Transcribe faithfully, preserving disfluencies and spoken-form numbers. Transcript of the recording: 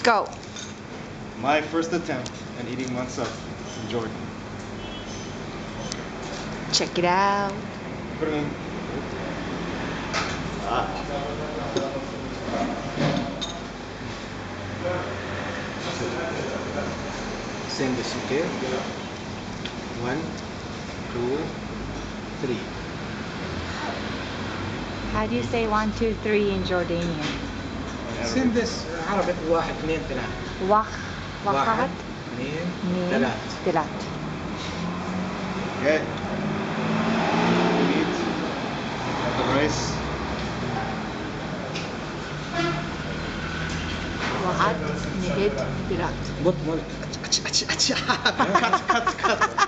Go. My first attempt at eating Mansaf in Jordan. Check it out. Put it in. Ah. Same this, okay? One, two, three. How do you say one, two, three in Jordanian? Same this عربي واحد اثنين ثلاثة. Wah, واحد wahat, اثنين nin, ثلاثة. tilat. Okay. Meat. The rice. Wahat, nihid, tilat. بط ملك. Cut, cut, cut.